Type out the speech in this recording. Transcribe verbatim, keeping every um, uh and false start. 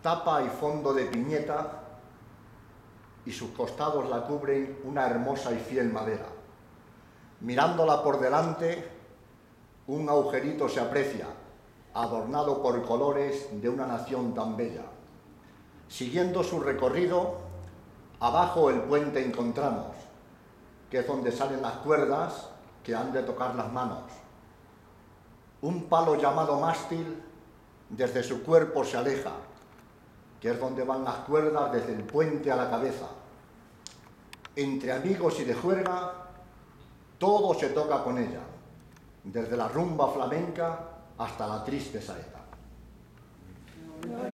tapa y fondo de piñeta, y sus costados la cubren una hermosa y fiel madera. Mirándola por delante, un agujerito se aprecia, adornado por colores de una nación tan bella. Siguiendo su recorrido, abajo el puente encontramos, que es donde salen las cuerdas que han de tocar las manos. Un palo llamado mástil desde su cuerpo se aleja, que es donde van las cuerdas desde el puente a la cabeza. Entre amigos y de juerga, todo se toca con ella, desde la rumba flamenca hasta la triste saeta.